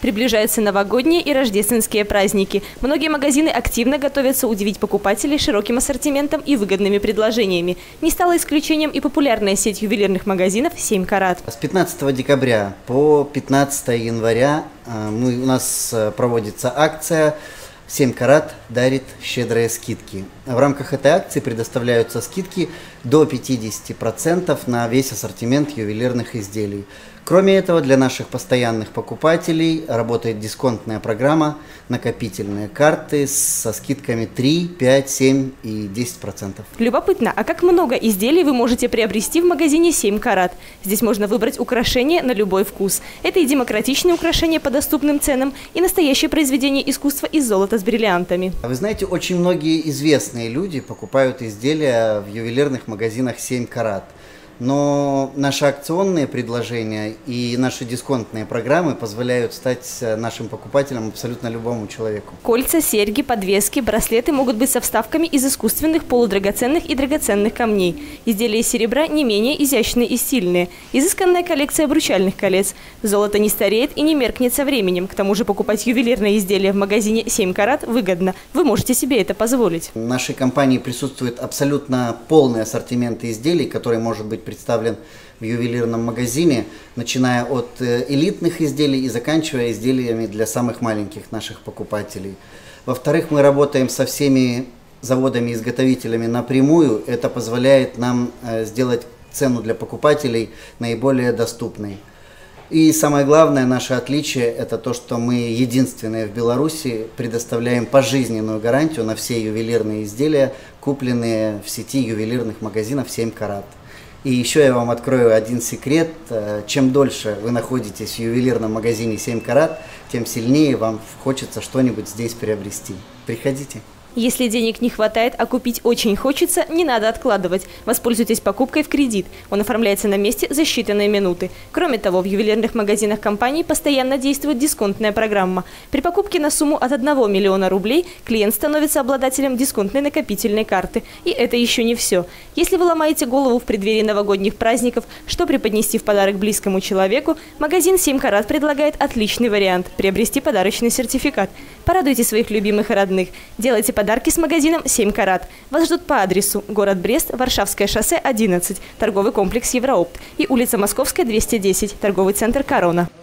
Приближаются новогодние и рождественские праздники. Многие магазины активно готовятся удивить покупателей широким ассортиментом и выгодными предложениями. Не стало исключением и популярная сеть ювелирных магазинов «7 карат». С 15 декабря по 15 января у нас проводится акция «7 карат дарит щедрые скидки». В рамках этой акции предоставляются скидки до 50% на весь ассортимент ювелирных изделий. Кроме этого, для наших постоянных покупателей работает дисконтная программа «Накопительные карты» со скидками 3, 5, 7 и 10%. Любопытно, а как много изделий вы можете приобрести в магазине «7 карат»? Здесь можно выбрать украшения на любой вкус. Это и демократичные украшения по доступным ценам, и настоящее произведение искусства из золота с бриллиантами. Вы знаете, очень многие известные люди покупают изделия в ювелирных магазинах «7 карат». Но наши акционные предложения и наши дисконтные программы позволяют стать нашим покупателем абсолютно любому человеку. Кольца, серьги, подвески, браслеты могут быть со вставками из искусственных, полудрагоценных и драгоценных камней. Изделия из серебра не менее изящные и стильные. Изысканная коллекция обручальных колец. Золото не стареет и не меркнет со временем. К тому же покупать ювелирные изделия в магазине «7 карат» выгодно. Вы можете себе это позволить. В нашей компании присутствует абсолютно полный ассортимент изделий, который может быть представлен в ювелирном магазине, начиная от элитных изделий и заканчивая изделиями для самых маленьких наших покупателей. Во-вторых, мы работаем со всеми заводами-изготовителями напрямую. Это позволяет нам сделать цену для покупателей наиболее доступной. И самое главное, наше отличие – это то, что мы единственные в Беларуси предоставляем пожизненную гарантию на все ювелирные изделия, купленные в сети ювелирных магазинов «7 карат». И еще я вам открою один секрет. Чем дольше вы находитесь в ювелирном магазине «7 карат», тем сильнее вам хочется что-нибудь здесь приобрести. Приходите. Если денег не хватает, а купить очень хочется, не надо откладывать. Воспользуйтесь покупкой в кредит. Он оформляется на месте за считанные минуты. Кроме того, в ювелирных магазинах компании постоянно действует дисконтная программа. При покупке на сумму от 1 миллиона рублей клиент становится обладателем дисконтной накопительной карты. И это еще не все. Если вы ломаете голову в преддверии новогодних праздников, что преподнести в подарок близкому человеку, магазин «7 карат» предлагает отличный вариант – приобрести подарочный сертификат. Порадуйте своих любимых и родных. Делайте подарки с магазином «7 карат». Вас ждут по адресу: город Брест, Варшавское шоссе 11, торговый комплекс «Евроопт» и улица Московская, 210, торговый центр «Корона».